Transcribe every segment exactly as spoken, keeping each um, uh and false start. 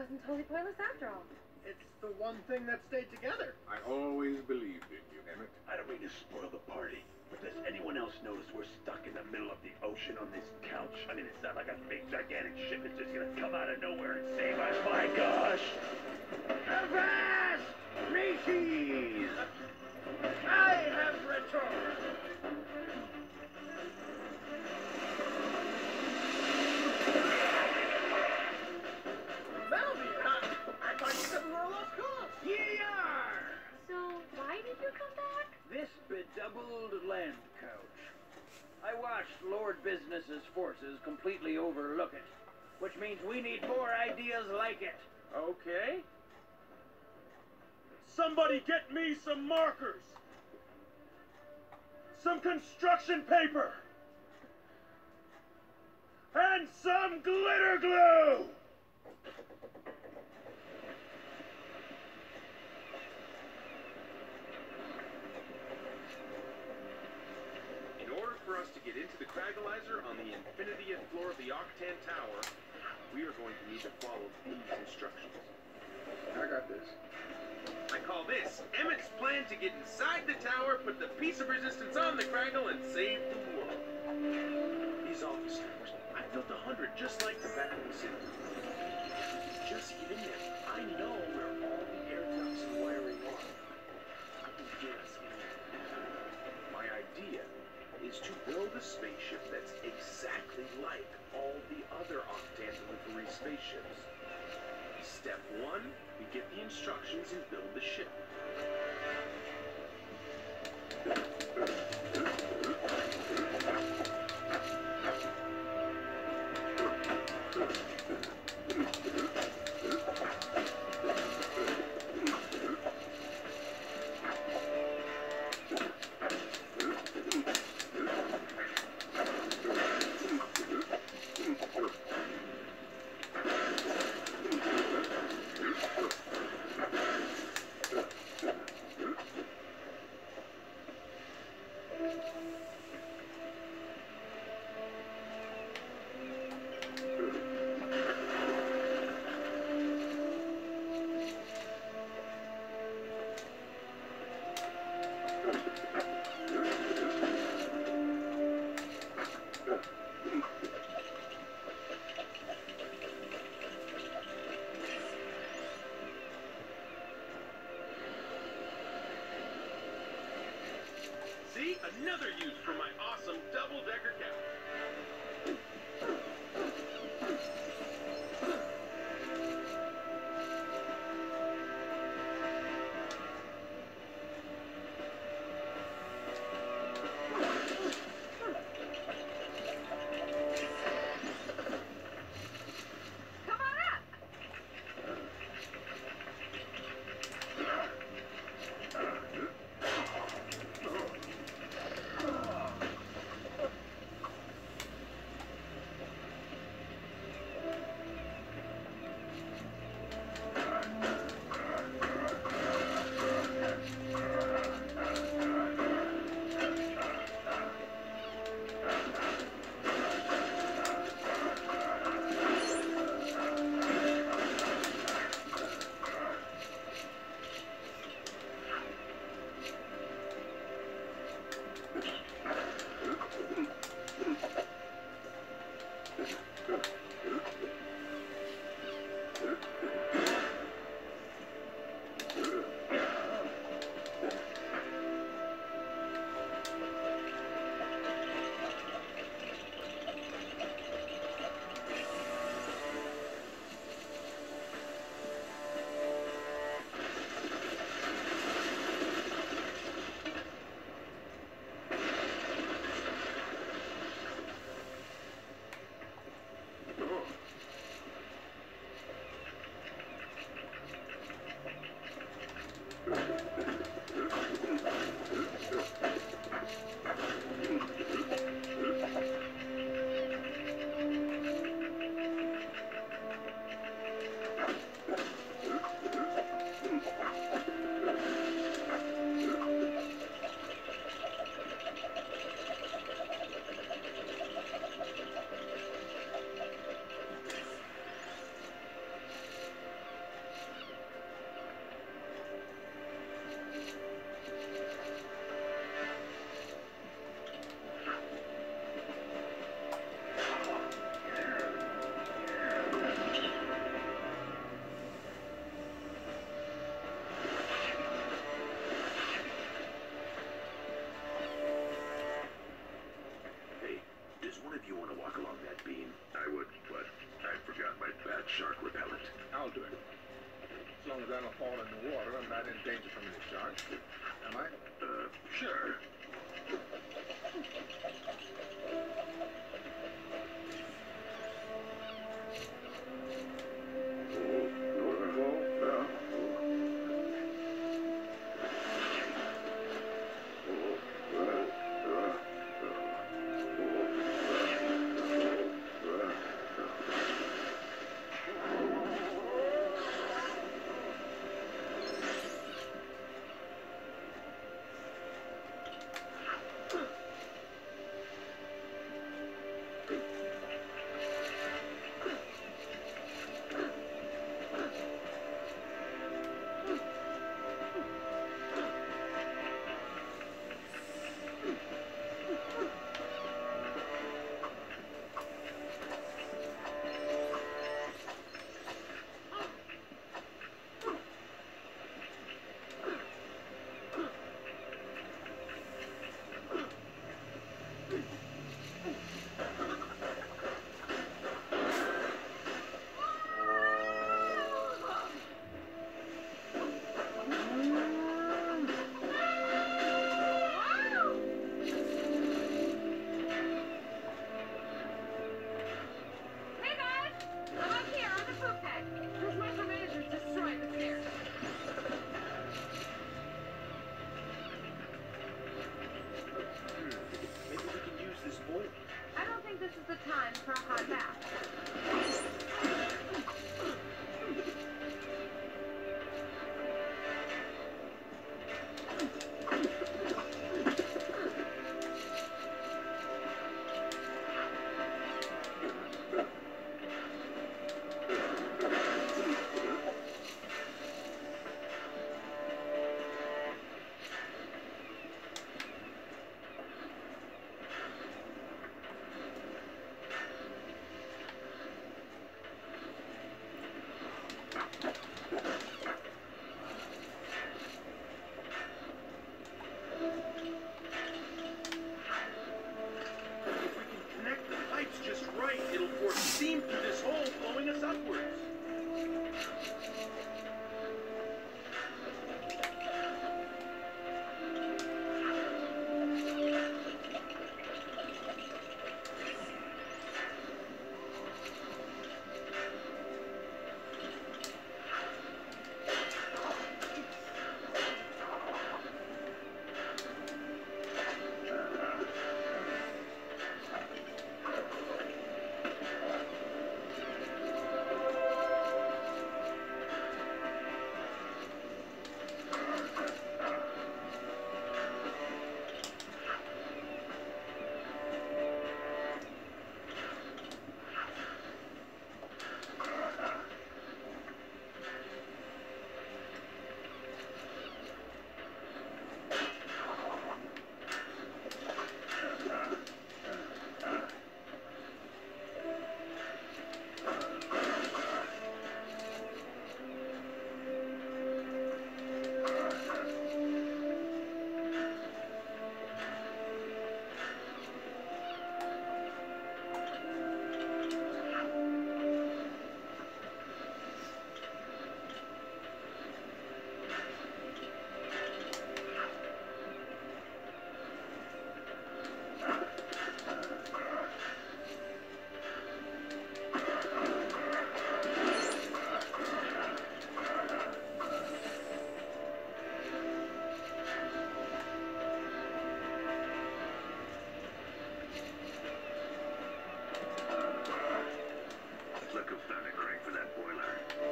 wasn't totally pointless after all. It's the one thing that stayed together. I always believed in you, Emmett. I don't mean to spoil the party, but does anyone else notice we're stuck in the middle of the ocean on this couch? I mean, it's not like a big, gigantic ship that's just gonna come out of nowhere and save us. My gosh! Avast! Mateys! I have returned! Melvin, I, I thought you said we were a lost cause. Ye are! So, why did you come back? This bedoubled land couch. I watched Lord Business's forces completely overlook it, which means we need more ideas like it. Okay? Somebody get me some markers! Some construction paper! And some glitter glue! In order for us to get into the Cragalizer on the infinitieth floor of the Octan Tower, we are going to need to follow these instructions. I got this. I call this Emmett's plan to get inside the tower, put the piece of resistance on the Craggle, and save the world. These office towers, I built a hundred just like the back of the city. Just get in there. I know where all the air ducts and wiring are. I can get us in there. My idea is to build a spaceship that's exactly like all the other Octan delivery spaceships. Step one, we get the instructions and build the ship. See? Another use for my awesome double-decker couch. Come on up! I'll do it. As long as I don't fall in the water, I'm not in danger from any sharks. Am I? Uh, sure. Hey guys! I'm up here on the poop deck. Those micromanagers destroyed the stairs. Maybe we can use this oil. I don't think this is the time for a hot bath. If we can connect the pipes just right, it'll force steam through this hole, blowing us upwards. Look who found a crank for that boiler.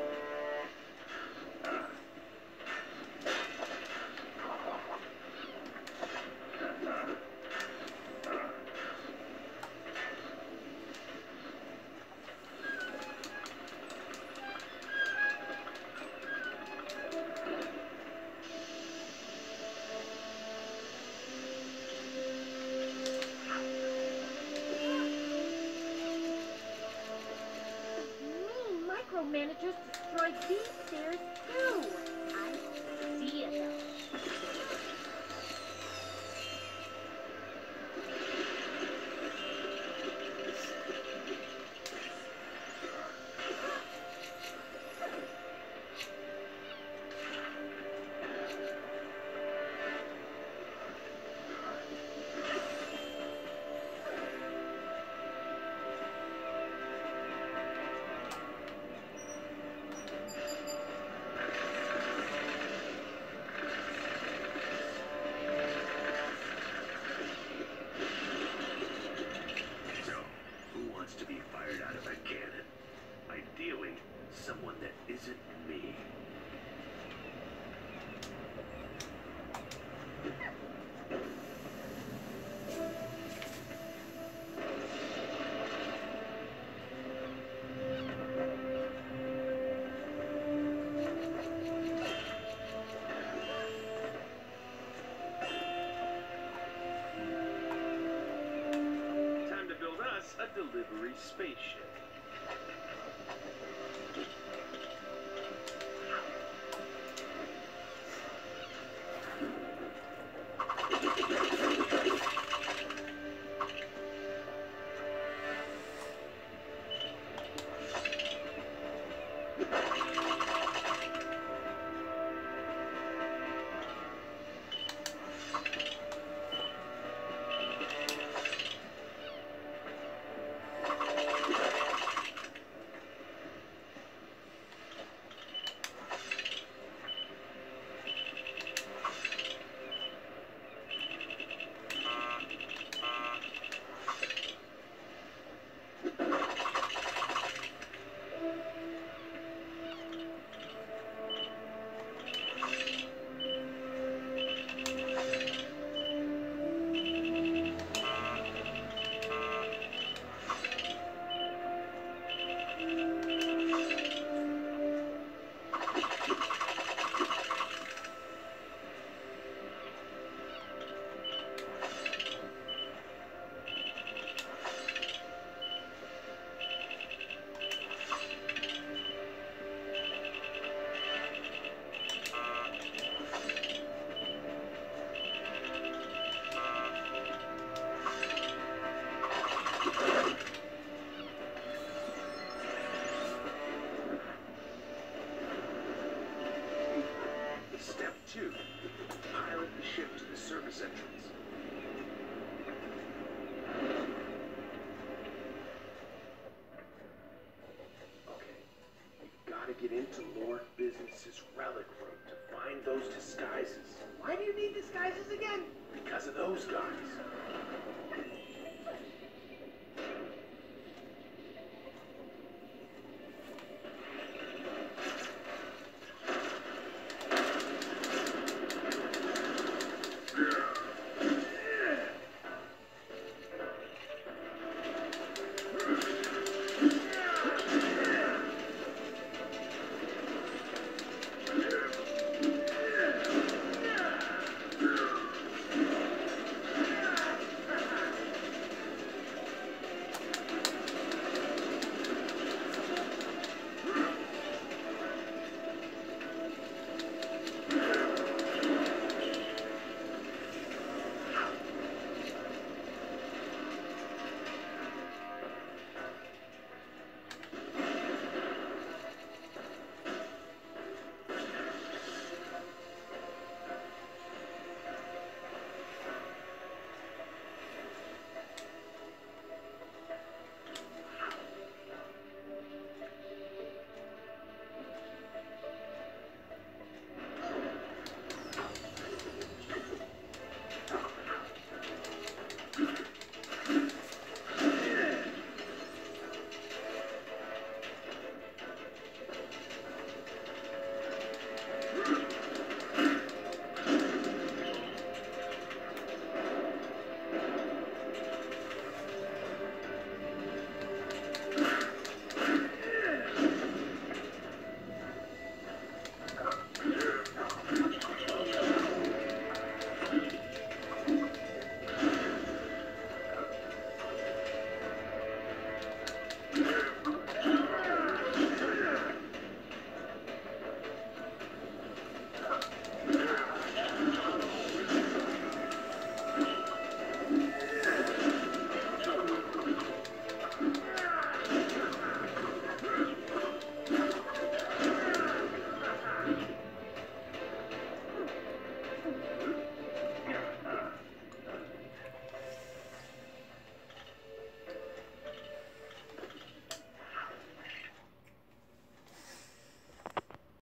Mean micromanagers destroyed these stairs too. I see it though. spaceship. Step two. Pilot the ship to the service entrance. Okay. You've got to get into Lord Business's relic room to find those disguises. Why do you need disguises again? Because of those guys.